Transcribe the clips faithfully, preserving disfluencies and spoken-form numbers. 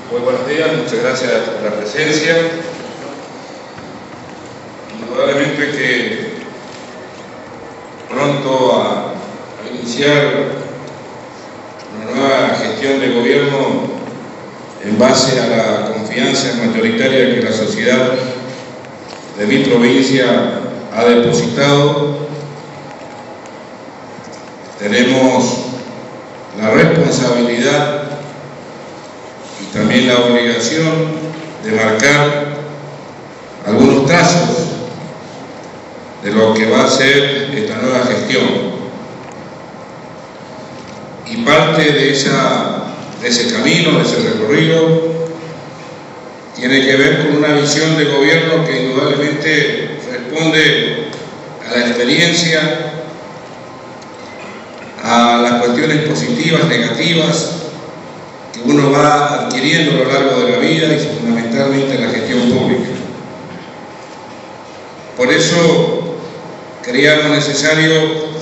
Muy buenos días, muchas gracias por la presencia. Indudablemente que pronto a, a iniciar una nueva gestión de gobierno en base a la confianza mayoritaria que la sociedad de mi provincia ha depositado, tenemos la responsabilidad y también la obligación de marcar algunos trazos de lo que va a ser esta nueva gestión. Y parte de, esa, de ese camino, de ese recorrido, tiene que ver con una visión de gobierno que indudablemente responde a la experiencia, a las cuestiones positivas, negativas, que uno va adquiriendo a lo largo de la vida y fundamentalmente en la gestión pública. Por eso creíamos necesario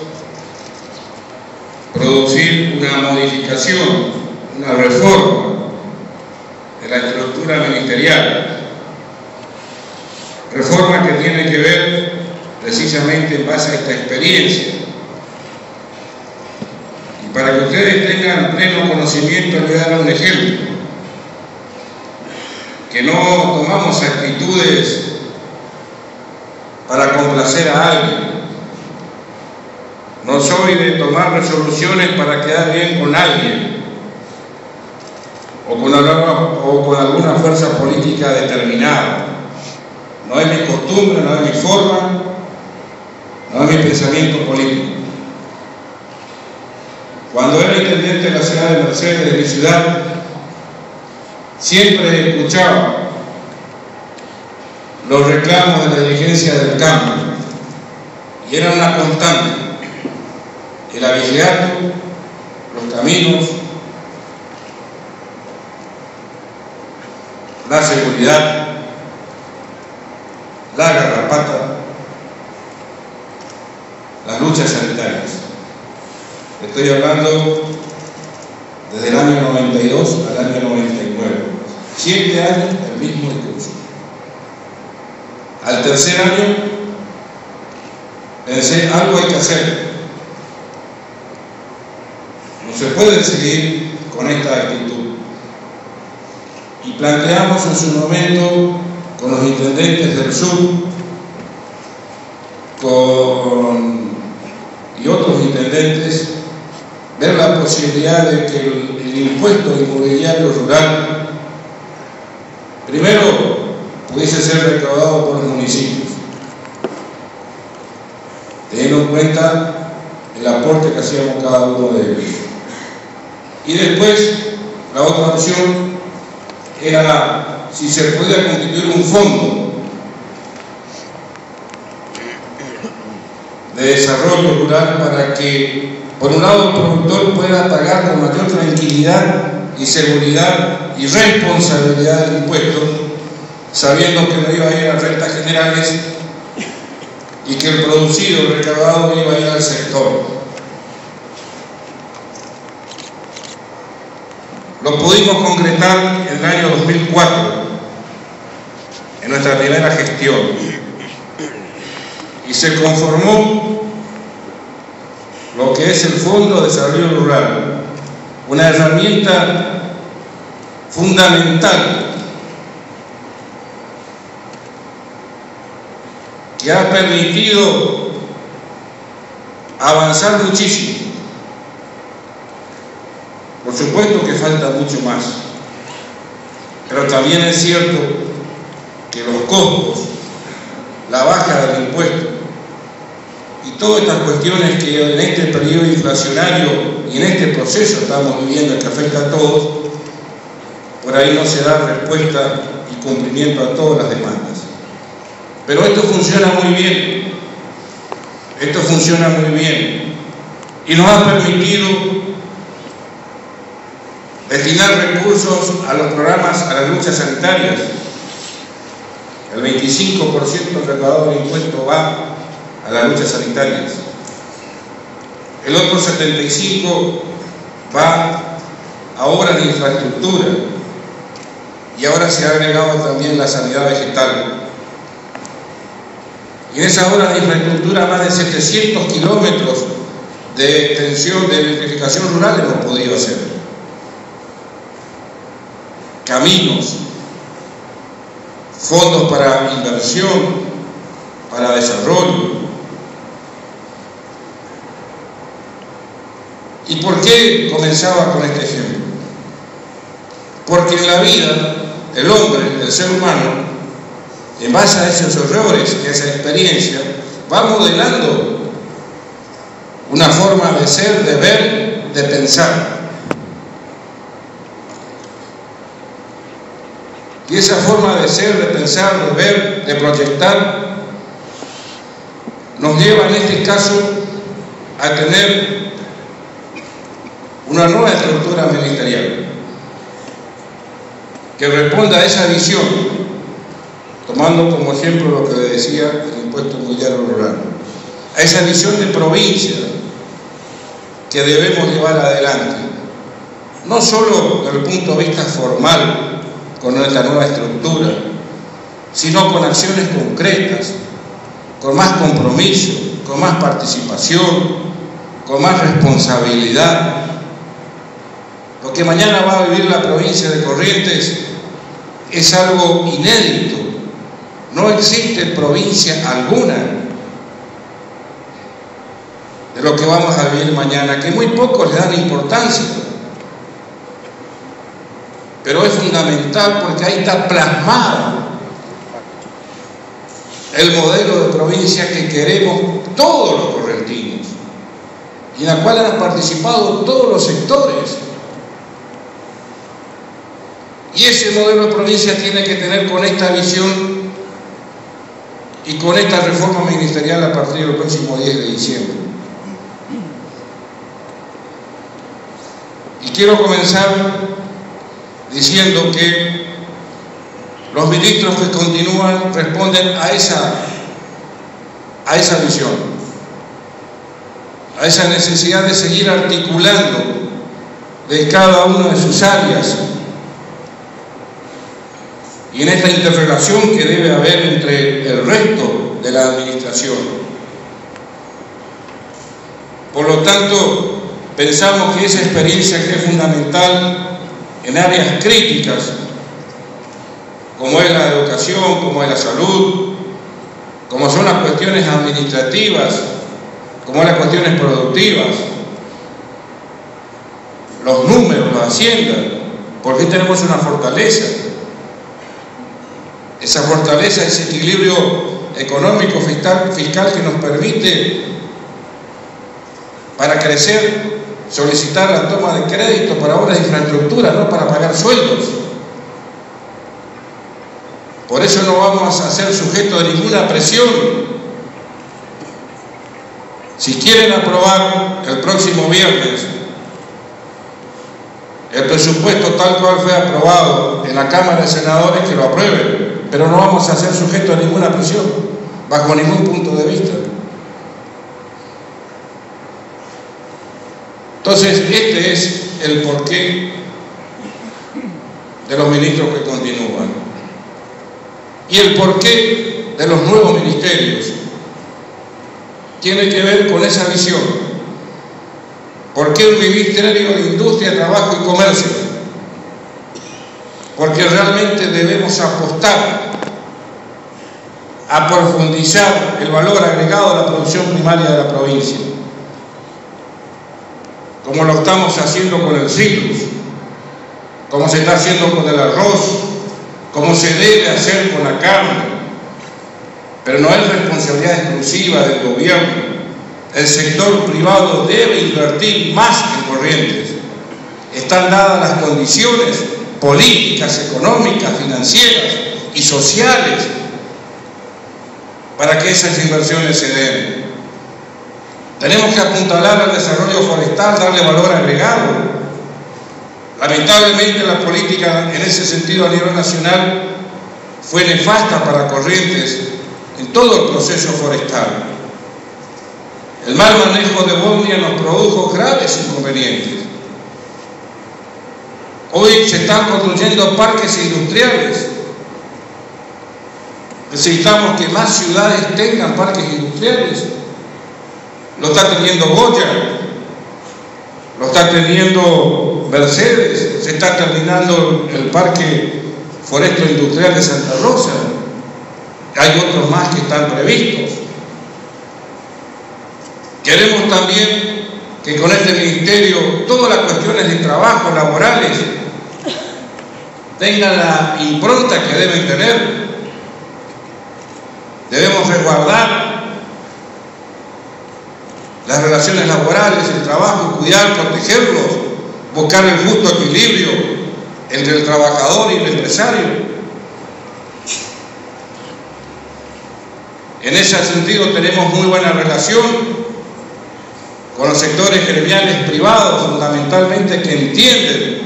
producir una modificación, una reforma de la estructura ministerial, reforma que tiene que ver precisamente en base a esta experiencia. Y para que ustedes tengan pleno conocimiento, les voy a dar un ejemplo, que no tomamos actitudes para complacer a alguien. No soy de tomar resoluciones para quedar bien con alguien o con, alguna, o con alguna fuerza política determinada. No es mi costumbre, no es mi forma, no es mi pensamiento político. Cuando era intendente de la ciudad de Mercedes, de mi ciudad, siempre escuchaba los reclamos de la dirigencia del campo y era una constante: el avigeato, los caminos, la seguridad, la garrapata, las luchas sanitarias. Estoy hablando desde el año noventa y dos al año noventa y nueve. Siete años el mismo discurso. Al tercer año pensé, algo hay que hacer. No se puede seguir con esta actitud. Y planteamos en su momento con los intendentes del sur, con y otros intendentes, ver la posibilidad de que el, el impuesto inmobiliario rural primero pudiese ser recaudado por los municipios, teniendo en cuenta el aporte que hacíamos cada uno de ellos. Y después, la otra opción era si se podía constituir un fondo de desarrollo rural para que, por un lado, el productor pueda pagar con mayor tranquilidad y seguridad y responsabilidad del impuesto, sabiendo que no iba a ir a rentas generales y que el producido, el recaudado, iba a ir al sector. Lo pudimos concretar en el año dos mil cuatro, en nuestra primera gestión, y se conformó lo que es el Fondo de Desarrollo Rural, una herramienta fundamental que ha permitido avanzar muchísimo. Por supuesto que falta mucho más, pero también es cierto que los costos, la baja del impuesto y todas estas cuestiones que en este periodo inflacionario y en este proceso estamos viviendo, que afecta a todos, por ahí no se da respuesta y cumplimiento a todas las demandas. Pero esto funciona muy bien, esto funciona muy bien y nos ha permitido destinar recursos a los programas, a las luchas sanitarias. El veinticinco por ciento del recaudado del impuesto va a las luchas sanitarias. El otro setenta y cinco por ciento va a obras de infraestructura. y ahora se ha agregado también la sanidad vegetal. Y en esa obra de infraestructura, más de setecientos kilómetros de extensión de electrificación rural hemos podido hacer. Caminos, fondos para inversión, para desarrollo. ¿Y por qué comenzaba con este ejemplo? Porque en la vida, el hombre, el ser humano, en base a esos errores y a esa experiencia, va modelando una forma de ser, de ver, de pensar. Y esa forma de ser, de pensar, de ver, de proyectar, nos lleva en este caso a tener una nueva estructura ministerial que responda a esa visión, tomando como ejemplo lo que le decía el impuesto inmobiliario rural, a esa visión de provincia que debemos llevar adelante, no solo desde el punto de vista formal con nuestra nueva estructura, sino con acciones concretas, con más compromiso, con más participación, con más responsabilidad. Lo que mañana va a vivir la provincia de Corrientes es algo inédito. No existe provincia alguna de lo que vamos a vivir mañana, que muy pocos le dan importancia. Pero es fundamental porque ahí está plasmado el modelo de provincia que queremos todos los correntinos y en la cual han participado todos los sectores. Y ese modelo de provincia tiene que tener con esta visión y con esta reforma ministerial a partir del próximo diez de diciembre. Y quiero comenzar diciendo que los ministros que continúan responden a esa, a esa visión, a esa necesidad de seguir articulando de cada una de sus áreas y en esta interrelación que debe haber entre el resto de la administración. Por lo tanto, pensamos que esa experiencia que es fundamental en áreas críticas, como es la educación, como es la salud, como son las cuestiones administrativas, como son las cuestiones productivas, los números, la hacienda, porque tenemos una fortaleza. Esa fortaleza, ese equilibrio económico fiscal, fiscal que nos permite para crecer solicitar la toma de crédito para obras de infraestructura, no para pagar sueldos. Por eso no vamos a ser sujetos de ninguna presión. Si quieren aprobar el próximo viernes el presupuesto tal cual fue aprobado en la Cámara de Senadores, que lo aprueben, pero no vamos a ser sujetos a ninguna presión, bajo ningún punto de vista. Entonces, este es el porqué de los ministros que continúan. Y el porqué de los nuevos ministerios tiene que ver con esa visión. ¿Por qué un Ministerio de Industria, Trabajo y Comercio? Porque realmente debemos apostar a profundizar el valor agregado a la producción primaria de la provincia, como lo estamos haciendo con el citrus, como se está haciendo con el arroz, como se debe hacer con la carne. Pero no es responsabilidad exclusiva del gobierno. El sector privado debe invertir más en Corrientes. Están dadas las condiciones políticas, económicas, financieras y sociales para que esas inversiones se den. Tenemos que apuntalar al desarrollo forestal, darle valor agregado. Lamentablemente la política en ese sentido a nivel nacional fue nefasta para Corrientes en todo el proceso forestal. El mal manejo de Bonia nos produjo graves inconvenientes. Hoy se están construyendo parques industriales. Necesitamos que más ciudades tengan parques industriales. Lo está teniendo Goya, lo está teniendo Mercedes, se está terminando el Parque Forestal Industrial de Santa Rosa. Hay otros más que están previstos. Queremos también que con este ministerio todas las cuestiones de trabajo laborales tengan la impronta que deben tener. Debemos resguardar las relaciones laborales, el trabajo, cuidar, protegerlos, buscar el justo equilibrio entre el trabajador y el empresario. En ese sentido tenemos muy buena relación con los sectores gremiales privados, fundamentalmente, que entienden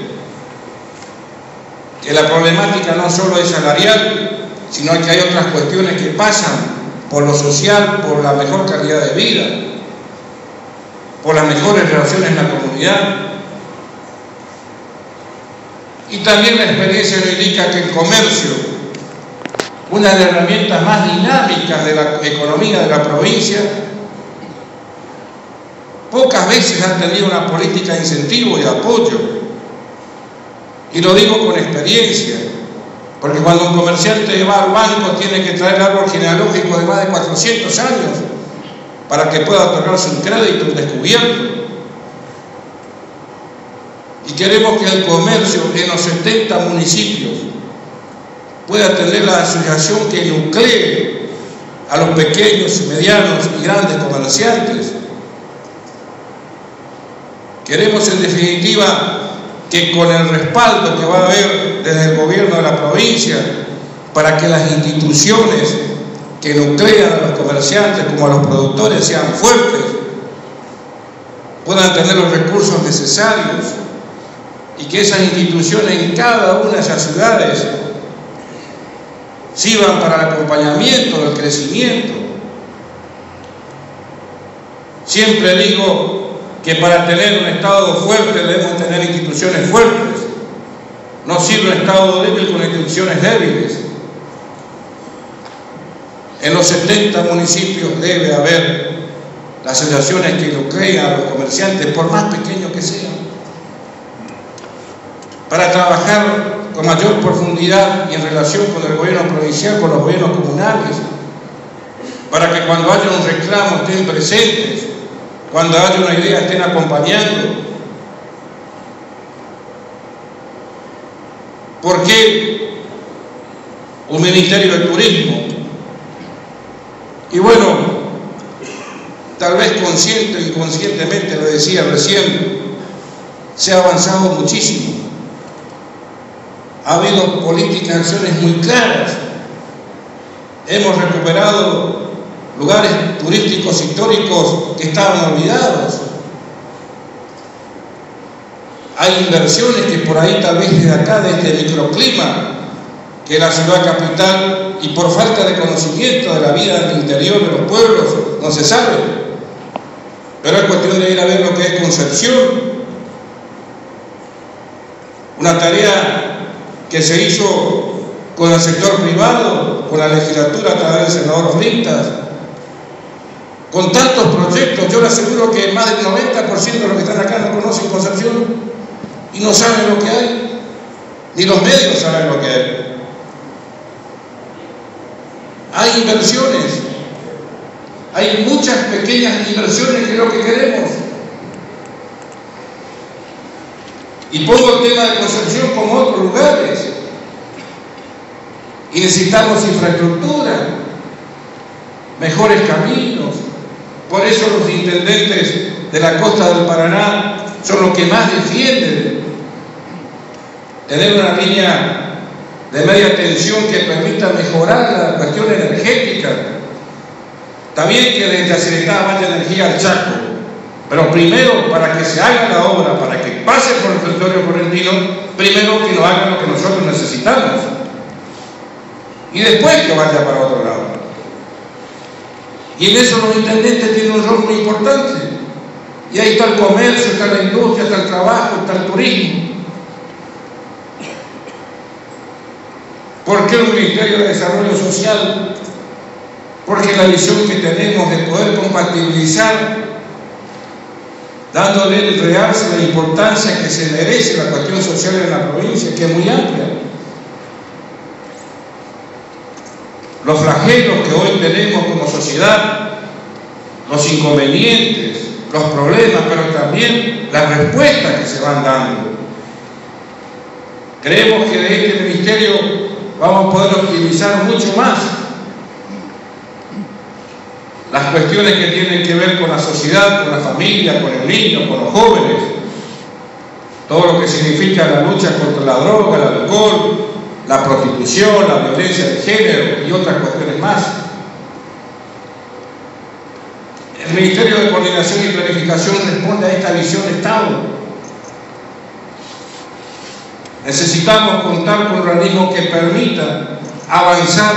que la problemática no solo es salarial, sino que hay otras cuestiones que pasan por lo social, por la mejor calidad de vida, por las mejores relaciones en la comunidad. Y también la experiencia nos indica que el comercio, una de las herramientas más dinámicas de la economía de la provincia, pocas veces ha tenido una política de incentivo y de apoyo. Y lo digo con experiencia, porque cuando un comerciante va al banco tiene que traer árbol genealógico de más de cuatrocientos años para que pueda otorgarse un crédito, un descubierto. Y queremos que el comercio en los setenta municipios pueda tener la asociación que nuclee a los pequeños, medianos y grandes comerciantes. Queremos en definitiva que con el respaldo que va a haber desde el gobierno de la provincia para que las instituciones que nuclean a los comerciantes como a los productores sean fuertes, puedan tener los recursos necesarios y que esas instituciones en cada una de esas ciudades sirvan para el acompañamiento del crecimiento. Siempre digo que para tener un Estado fuerte debemos tener instituciones fuertes. No sirve un Estado débil con instituciones débiles. En los setenta municipios debe haber las asociaciones que nuclean a los comerciantes, por más pequeños que sean, para trabajar con mayor profundidad y en relación con el gobierno provincial, con los gobiernos comunales, para que cuando haya un reclamo estén presentes, cuando haya una idea estén acompañando. ¿Por qué un Ministerio de Turismo? Y bueno, tal vez consciente o inconscientemente, lo decía recién, se ha avanzado muchísimo. Ha habido políticas y acciones muy claras. Hemos recuperado lugares turísticos históricos que estaban olvidados. Hay inversiones que por ahí tal vez desde acá, de este microclima, que la ciudad capital, y por falta de conocimiento de la vida del interior de los pueblos, no se sabe. Pero es cuestión de ir a ver lo que es Concepción. Una tarea que se hizo con el sector privado, con la legislatura a través del senador Frintas, con tantos proyectos. Yo le aseguro que más del noventa por ciento de los que están acá no conocen Concepción y no saben lo que hay, ni los medios saben lo que hay. Hay inversiones, hay muchas pequeñas inversiones que es lo que queremos. Y pongo el tema de Concepción como otros lugares. Y necesitamos infraestructura, mejores caminos. Por eso los intendentes de la costa del Paraná son los que más defienden tener una línea de media tensión que permita mejorar la cuestión energética. Está bien que desde Aceletada vaya energía al Chaco, pero primero, para que se haga la obra, para que pase por el territorio correntino, primero que nos hagan lo que nosotros necesitamos y después que vaya para otro lado. Y en eso los intendentes tienen un rol muy importante. Y ahí está el comercio, está la industria, está el trabajo, está el turismo. ¿Por qué un Ministerio de Desarrollo Social? Porque la visión que tenemos de poder compatibilizar, dándole el realce, la importancia que se merece la cuestión social en la provincia, que es muy amplia. Los flagelos que hoy tenemos como sociedad, los inconvenientes, los problemas, pero también las respuestas que se van dando. Creemos que de este ministerio vamos a poder optimizar mucho más las cuestiones que tienen que ver con la sociedad, con la familia, con el niño, con los jóvenes, todo lo que significa la lucha contra la droga, el alcohol, la prostitución, la violencia de género y otras cuestiones más. El Ministerio de Coordinación y Planificación responde a esta visión de Estado. Necesitamos contar con organismos que permitan avanzar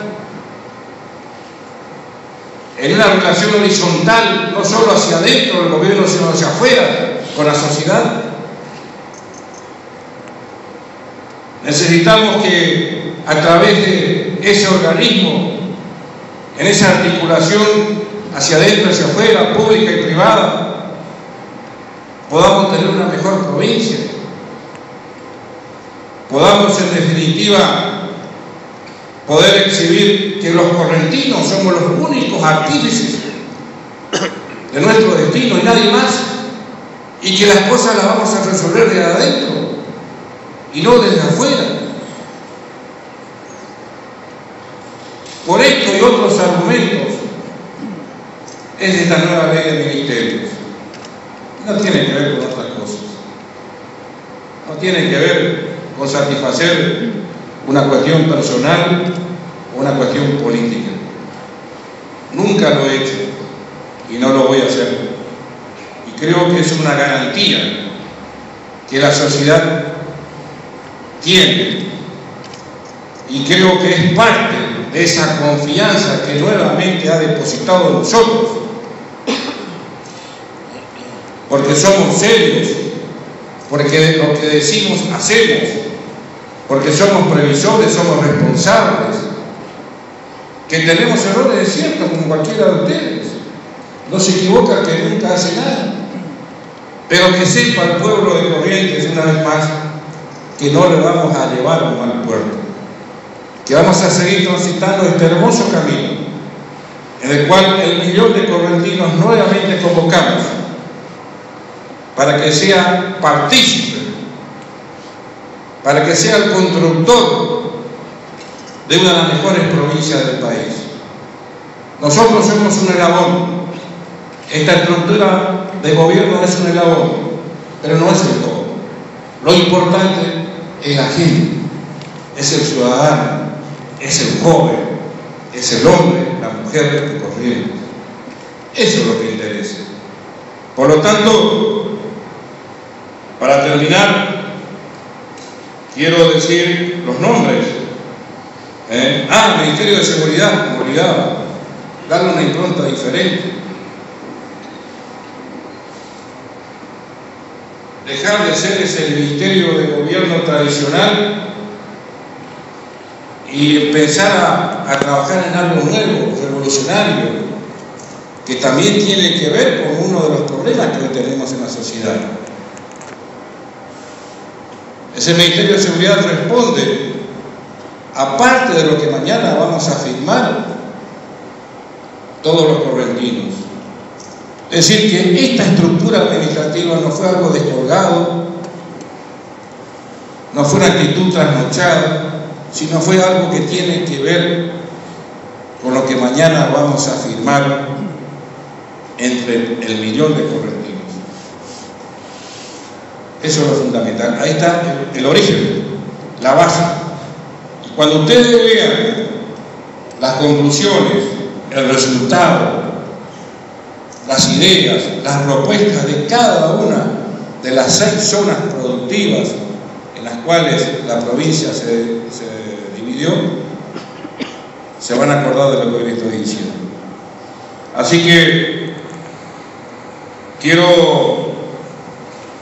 en una relación horizontal, no solo hacia adentro del gobierno, sino hacia afuera, con la sociedad. Necesitamos que a través de ese organismo, en esa articulación hacia adentro, hacia afuera, pública y privada, podamos tener una mejor provincia. Podamos, en definitiva, poder exhibir que los correntinos somos los únicos artífices de nuestro destino y nadie más, y que las cosas las vamos a resolver desde adentro y no desde afuera. Por esto y otros argumentos es esta nueva ley de ministerios. No tiene que ver con otras cosas, no tiene que ver con satisfacer una cuestión personal o una cuestión política. Nunca lo he hecho y no lo voy a hacer. Y creo que es una garantía que la sociedad tiene, y creo que es parte de esa confianza que nuevamente ha depositado en nosotros, porque somos serios, porque lo que decimos hacemos, porque somos previsores, somos responsables, que tenemos errores, es cierto, como cualquiera de ustedes, no se equivoca, que nunca hace nada, pero que sepa el pueblo de Corrientes una vez más que no le vamos a llevar a un mal puerto, que vamos a seguir transitando este hermoso camino en el cual el millón de correntinos nuevamente convocamos para que sea partícipe, para que sea el constructor de una de las mejores provincias del país. Nosotros somos un eslabón, esta estructura de gobierno es un eslabón, pero no es el todo. Lo importante es la gente, es el ciudadano, es el joven, es el hombre, la mujer de Corrientes. Eso es lo que interesa. Por lo tanto, para terminar, quiero decir los nombres. ¿Eh? Ah, Ministerio de Seguridad, como olvidaba, darle una impronta diferente. Dejar de ser ese ministerio de gobierno tradicional y empezar a, a trabajar en algo nuevo, revolucionario, que también tiene que ver con uno de los problemas que hoy tenemos en la sociedad. Ese Ministerio de Seguridad responde, aparte de lo que mañana vamos a firmar todos los correntinos. Es decir, que esta estructura administrativa no fue algo descolgado, no fue una actitud trasnochada, sino fue algo que tiene que ver con lo que mañana vamos a firmar entre el millón de correntinos. Eso es lo fundamental. Ahí está el, el origen, la base. Y cuando ustedes vean las conclusiones, el resultado, las ideas, las propuestas de cada una de las seis zonas productivas en las cuales la provincia se, se dividió, se van a acordar de lo que hoy les estoy diciendo. Así que quiero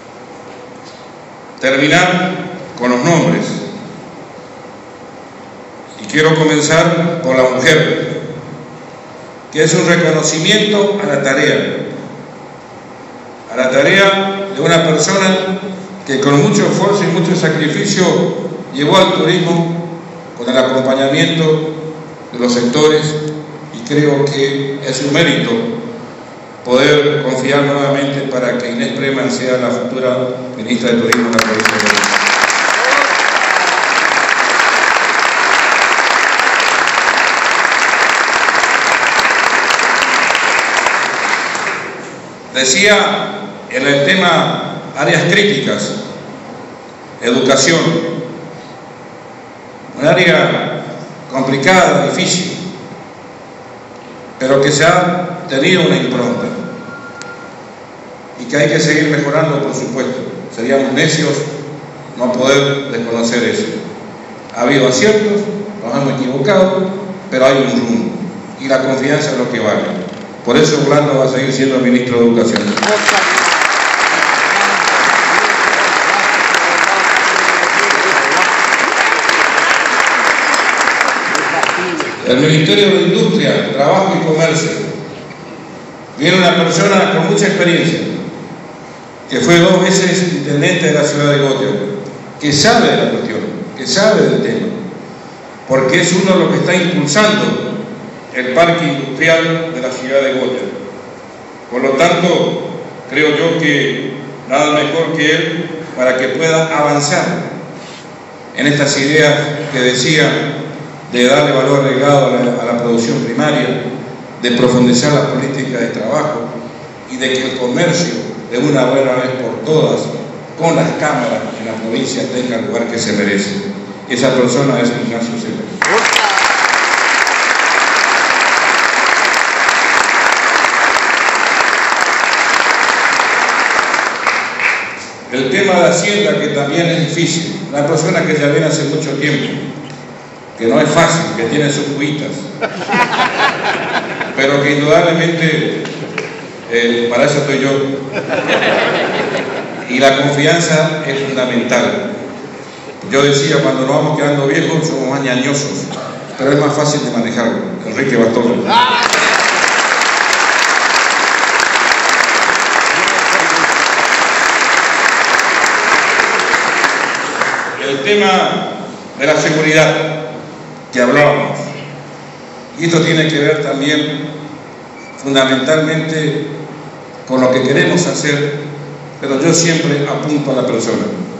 terminar con los nombres. quiero comenzar por la mujer, que es un reconocimiento a la tarea, a la tarea de una persona que con mucho esfuerzo y mucho sacrificio llevó al turismo con el acompañamiento de los sectores, y creo que es un mérito poder confiar nuevamente para que Inés Prema sea la futura ministra de Turismo de la provincia de Buenos Aires. Decía en el tema áreas críticas, educación, un área complicada, difícil, pero que se ha tenido una impronta y que hay que seguir mejorando, por supuesto. Seríamos necios no poder desconocer eso. Ha habido aciertos, nos hemos equivocado, pero hay un rumbo y la confianza es lo que vale. Por eso Orlando va a seguir siendo ministro de Educación. El Ministerio de Industria, Trabajo y Comercio. Viene una persona con mucha experiencia, que fue dos veces intendente de la ciudad de Goya, que sabe de la cuestión, que sabe del tema, porque es uno de los que está impulsando el parque industrial de la ciudad de Goya. Por lo tanto, creo yo que nada mejor que él para que pueda avanzar en estas ideas que decía de darle valor agregado a la, a la producción primaria, de profundizar la política de trabajo y de que el comercio, de una buena vez por todas, con las cámaras en la provincia, tenga el lugar que se merece. Esa persona es Ignacio Cela. El tema de Hacienda, que también es difícil, una persona que ya viene hace mucho tiempo, que no es fácil, que tiene sus cuitas, pero que indudablemente, eh, para eso estoy yo, y la confianza es fundamental. Yo decía, cuando nos vamos quedando viejos, somos más ñañosos, pero es más fácil de manejarlo. Enrique Bartolo. El tema de la seguridad que hablábamos, y esto tiene que ver también fundamentalmente con lo que queremos hacer, pero yo siempre apunto a la persona.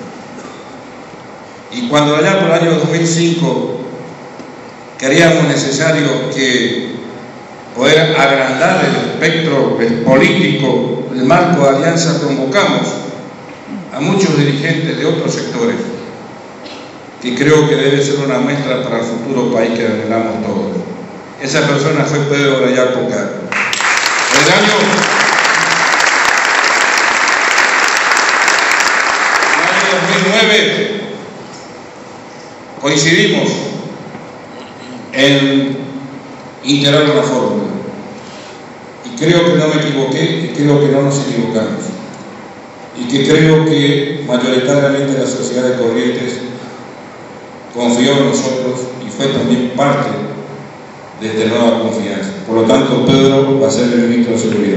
Y cuando allá por el año dos mil cinco creíamos necesario que poder agrandar el espectro político, el marco de alianza, convocamos a muchos dirigentes de otros sectores, y creo que debe ser una muestra para el futuro país que anhelamos todos. Esa persona fue Pedro Orayapoca. El año, el año dos mil nueve coincidimos en integrar una fórmula. Y creo que no me equivoqué, y creo que no nos equivocamos. Y que creo que mayoritariamente la sociedad de Corrientes confió en nosotros y fue también parte de esta nueva confianza. Por lo tanto, Pedro va a ser el ministro de Seguridad.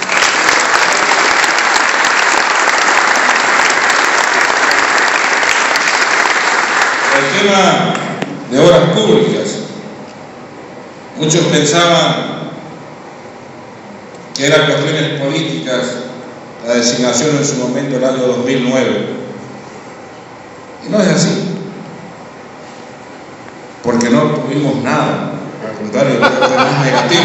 El tema de obras públicas. Muchos pensaban que eran cuestiones políticas la designación en su momento el año dos mil nueve. Y no es así. Porque no tuvimos nada, al contrario, fue más negativo.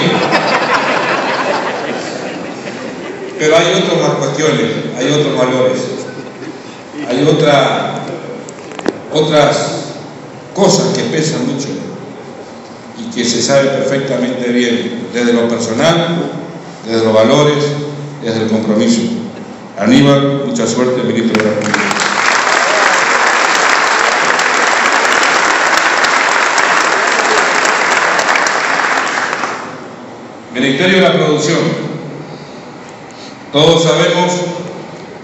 Pero hay otras cuestiones, hay otros valores, hay otra, otras cosas que pesan mucho y que se sabe perfectamente bien, desde lo personal, desde los valores, desde el compromiso. Aníbal, mucha suerte, ministro de la República. Ministerio de la Producción. Todos sabemos,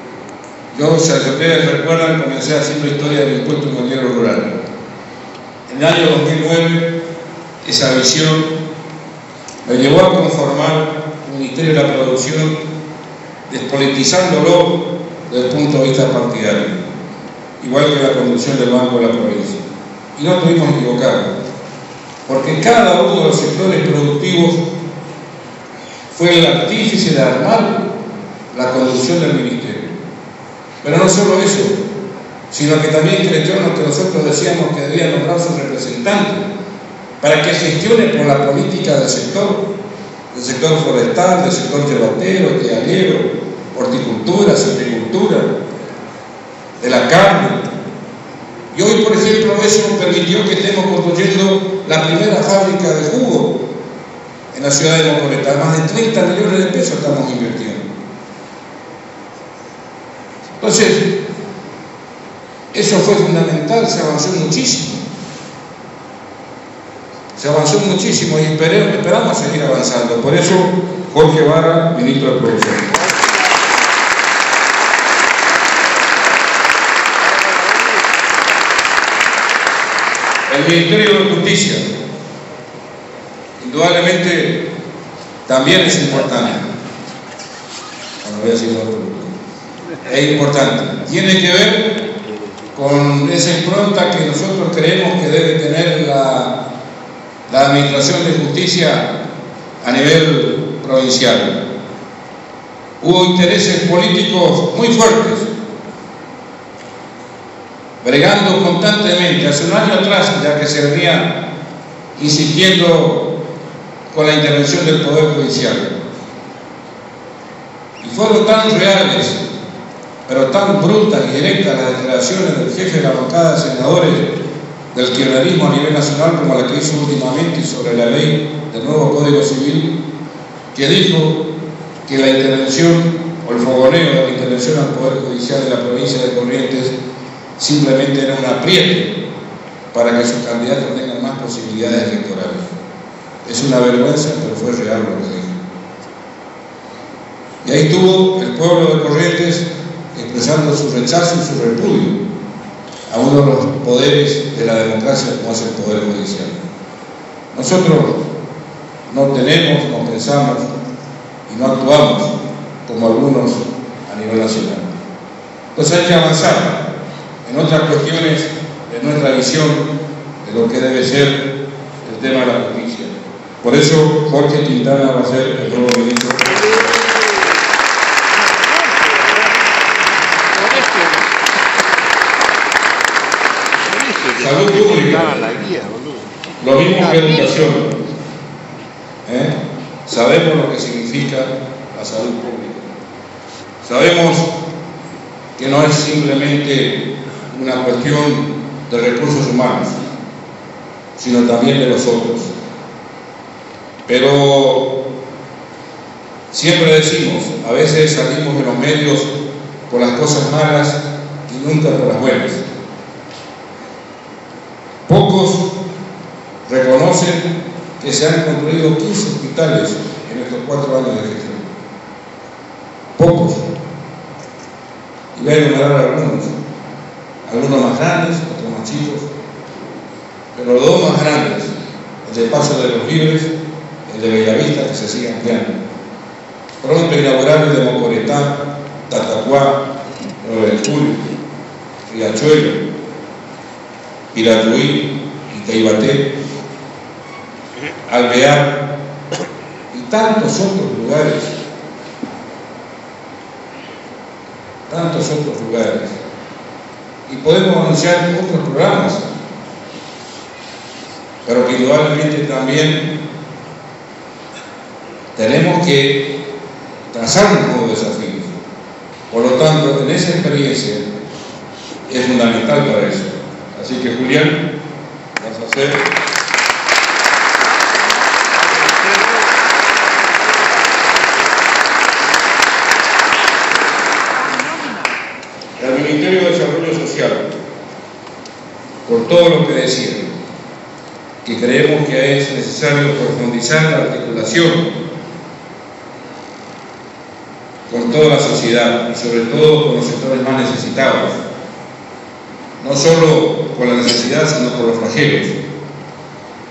yo, si ustedes recuerdan, comencé haciendo historia del impuesto inmobiliario rural. En En el año dos mil nueve, esa visión me llevó a conformar el Ministerio de la Producción, despolitizándolo desde el punto de vista partidario, igual que la conducción del Banco de la Provincia. Y no tuvimos equivocados, porque cada uno de los sectores productivos fue el artífice de armar la conducción del Ministerio. Pero no solo eso, sino que también creyó en lo que nosotros decíamos que debía nombrar su representante para que gestione por la política del sector, del sector forestal, del sector yerbantero, tealero, horticultura, silvicultura, de la carne. Y hoy, por ejemplo, eso permitió que estemos construyendo la primera fábrica de jugo en la ciudad de Mocoretá. Más de treinta millones de pesos estamos invirtiendo. Entonces, eso fue fundamental, se avanzó muchísimo. Se avanzó muchísimo y esperemos, esperamos seguir avanzando. Por eso, Jorge Vara, ministro de Producción. El Ministerio de Justicia, indudablemente, también es importante. Bueno, voy a decir otro. Es importante. Tiene que ver con esa impronta que nosotros creemos que debe tener la, la Administración de Justicia a nivel provincial. Hubo intereses políticos muy fuertes, bregando constantemente. Hace un año atrás, ya que se venía insistiendo con la intervención del Poder Judicial. Y fueron tan reales, pero tan brutas y directas las declaraciones del jefe de la bancada de senadores del kirchnerismo a nivel nacional, como la que hizo últimamente sobre la ley del nuevo Código Civil, que dijo que la intervención o el fogoneo de la intervención al Poder Judicial de la provincia de Corrientes simplemente era un apriete para que sus candidatos tengan más posibilidades electorales. Es una vergüenza, pero fue real lo que dijo. Y ahí estuvo el pueblo de Corrientes expresando su rechazo y su repudio a uno de los poderes de la democracia como es el Poder Judicial. Nosotros no tenemos, no pensamos y no actuamos como algunos a nivel nacional. Entonces hay que avanzar en otras cuestiones de nuestra visión de lo que debe ser el tema de la justicia. Por eso Jorge Quintana va a ser el nuevo ministro. Salud pública, lo mismo que educación. ¿Eh? Sabemos lo que significa la salud pública. Sabemos que no es simplemente una cuestión de recursos humanos, sino también de los otros. Pero siempre decimos, a veces salimos de los medios por las cosas malas y nunca por las buenas. Pocos reconocen que se han construido quince hospitales en estos cuatro años de gestión. Pocos. Y voy a enumerar algunos. Algunos más grandes, otros más chicos. Pero los dos más grandes, el de Paso de los Libres, el de Bellavista, que se sigue ampliando. Pronto inaugurar el de Mocoretá, Tatacuá, nueve de julio, Riachuelo, Piratuí, Itaibaté, Alvear y tantos otros lugares, tantos otros lugares. Y podemos anunciar otros programas, pero que indudablemente también tenemos que trazar nuevos desafíos. Por lo tanto, en esa experiencia es fundamental para eso. Así que, Julián, vas a hacer... El Ministerio de Desarrollo Social, por todo lo que decía, que creemos que es necesario profundizar la articulación con toda la sociedad y sobre todo con los sectores más necesitados. No solo por la necesidad, sino por los flagelos.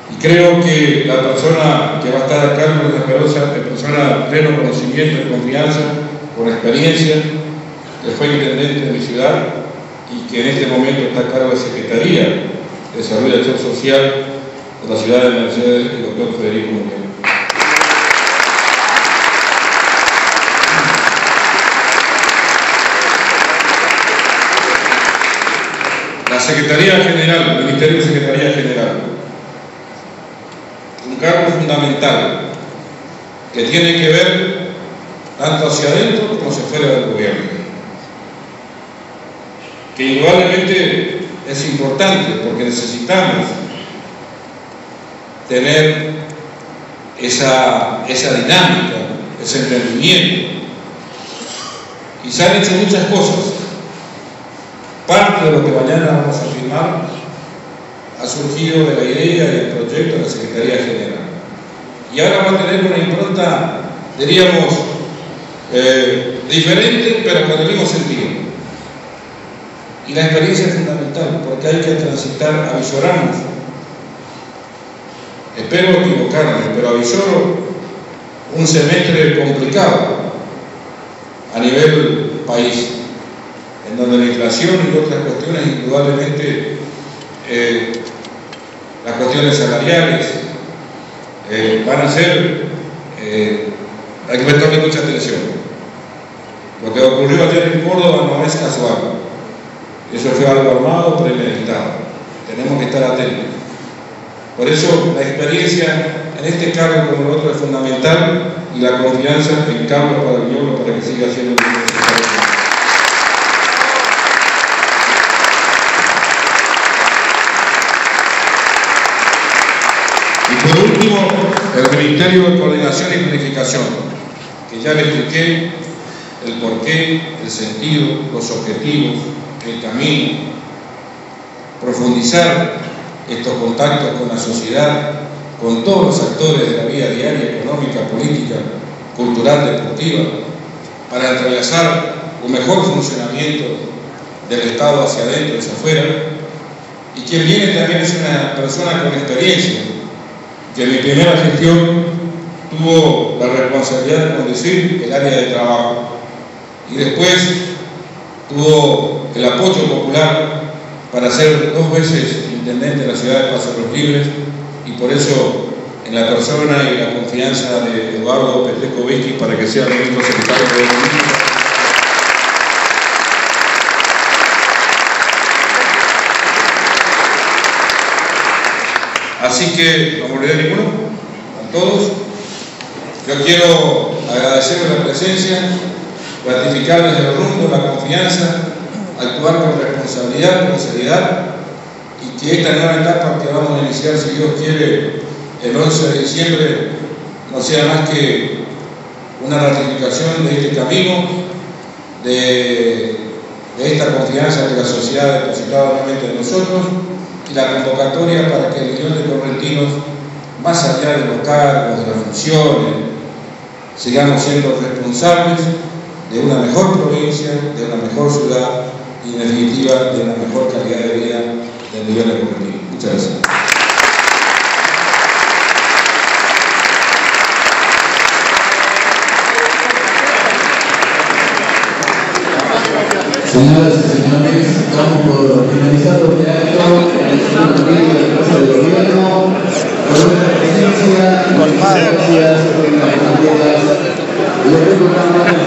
Y creo que la persona que va a estar a cargo es una persona, persona de pleno conocimiento y confianza, con experiencia, que fue intendente de mi ciudad y que en este momento está a cargo de Secretaría de Salud y Acción Social de la ciudad de Mercedes, el doctor Federico Muriel. La Secretaría General, el Ministerio de Secretaría General, un cargo fundamental que tiene que ver tanto hacia adentro como hacia afuera del gobierno, que indudablemente es importante porque necesitamos tener esa, esa dinámica, ese entendimiento, y se han hecho muchas cosas. Parte de lo que mañana vamos a firmar ha surgido de la idea y el proyecto de la Secretaría General. Y ahora va a tener una impronta, diríamos, eh, diferente, pero con el mismo sentido. Y la experiencia es fundamental, porque hay que transitar, avisoramos. Espero equivocarme, pero avisoro un semestre complicado a nivel país, en donde la inflación y otras cuestiones, indudablemente, eh, las cuestiones salariales eh, van a ser, eh, hay que prestarle mucha atención. Lo que ocurrió ayer en Córdoba no es casual, eso fue algo armado, premeditado. Tenemos que estar atentos. Por eso la experiencia en este cargo como el otro es fundamental, y la confianza en Carlos Padagnolo para que siga siendo el necesario. Y por último, el Ministerio de Coordinación y Planificación, que ya le expliqué el porqué, el sentido, los objetivos, el camino, profundizar estos contactos con la sociedad, con todos los actores de la vida diaria, económica, política, cultural, deportiva, para entrelazar un mejor funcionamiento del Estado hacia adentro y hacia afuera. Y quien viene también es una persona con experiencia, que en mi primera gestión tuvo la responsabilidad de conducir el área de trabajo y después tuvo el apoyo popular para ser dos veces intendente de la ciudad de Paso de los Libres, y por eso en la persona y la confianza de Eduardo Petresco-Visky para que sea el nuevo secretario de Gobierno. Así que, no me olvidé ninguno, a todos. Yo quiero agradecerles la presencia, gratificarles el rumbo, la confianza, actuar con responsabilidad, con seriedad, y que esta nueva etapa que vamos a iniciar, si Dios quiere, el once de diciembre, no sea más que una ratificación de este camino, de, de esta confianza que la sociedad ha depositado nuevamente en nosotros, y la convocatoria para que el millón de correntinos, más allá de los cargos, de las funciones, sigamos siendo responsables de una mejor provincia, de una mejor ciudad y en definitiva de una mejor calidad de vida del millón de correntinos. Muchas gracias. Señoras y señores, estamos por finalizar este acto en el segundo día de la Casa de Gobierno, con nuestra presencia, gracias, las banderas, les recordamos